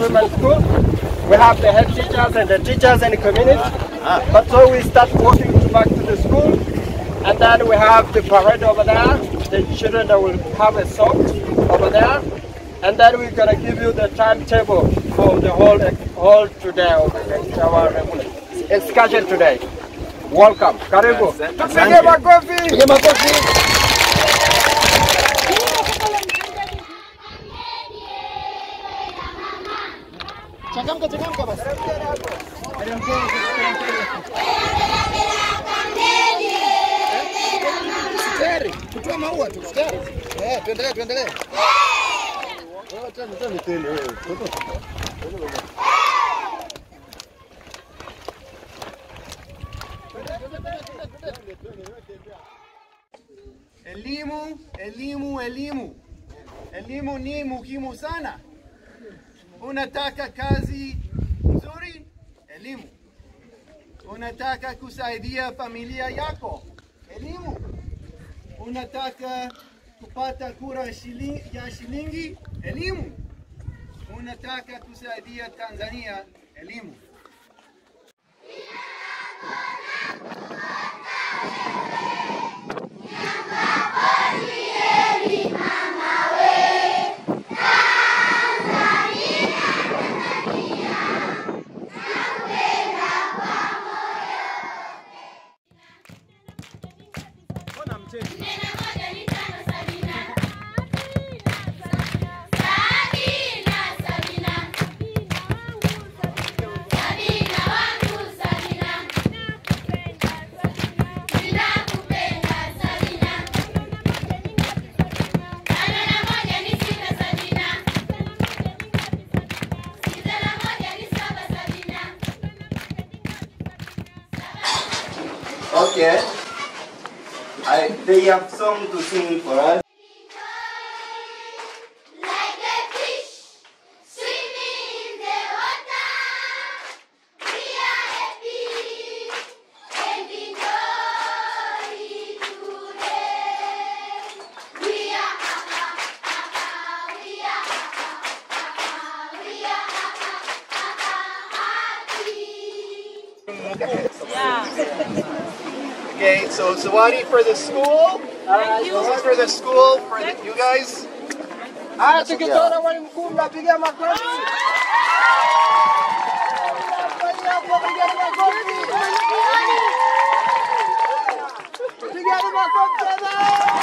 Women's school. We have the head teachers and the teachers in the community. But so we start walking back to the school, and then we have the parade over there. The children that will have a song over there, and then we're gonna give you the timetable for the whole today of our excursion today. Welcome, karibu. Tupige makofi. Tupige makofi. Changamka, changamka basi. Tayari, kutoa maua tu, tayari. Tuendelee, tuendelee. Elimu, elimu, elimu. Elimu ni muhimu sana. Unataka kazi nzuri? Elimu. Unataka kusaidia familia yako? Elimu. Unataka kupata kura ya shilingi? Elimu. Unataka kusaidia Tanzania? Elimu. Okay, they have song to sing for us. Like a fish swimming in the water, we are happy and enjoy today. We are we are happy. Yeah. Okay, so Zawadi for the school. Thank you. This is for the school, for you guys. Tukitoa wali mkuu mnapiga makofi. Piga makofi.